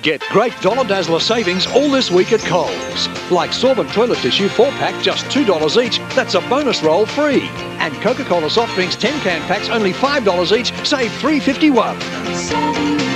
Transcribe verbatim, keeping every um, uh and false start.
Get great dollar Dazzler savings all this week at Coles. Like Sorbent toilet tissue four pack, just two dollars each. That's a bonus roll free. And Coca-Cola soft drinks ten can packs, only five dollars each. Save three fifty-one.